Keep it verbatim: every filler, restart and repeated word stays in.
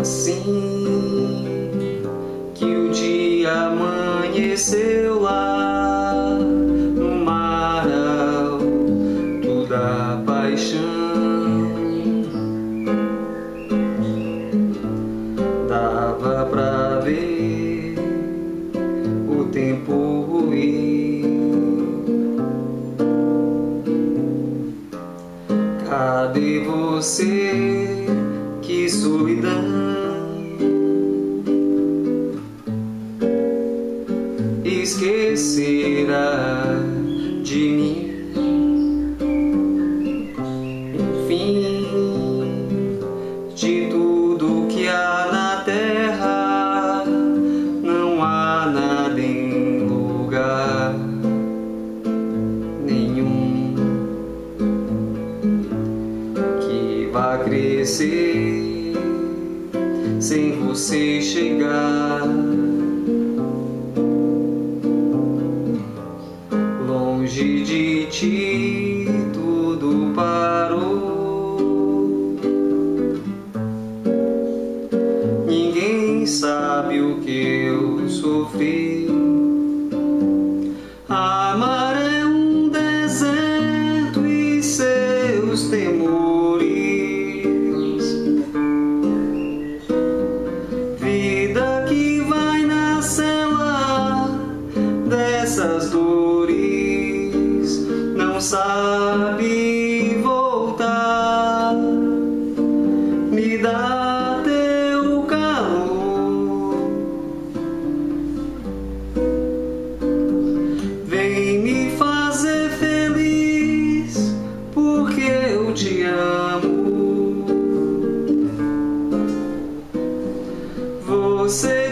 Assim que o dia amanheceu lá no mar alto da paixão, dava pra ver o tempo ruir. Cadê você? Que solidão! Esquecerá de mim, enfim, de tudo que há na terra, não há nada em lugar nenhum que vá crescer sem você chegar. Longe de ti tudo parou. Ninguém sabe o que eu sofri. Amar é um deserto e seus temores. Vida que vai na cela dessas dores, não sabe voltar. Me dá teu calor, vem me fazer feliz, porque eu te amo. Você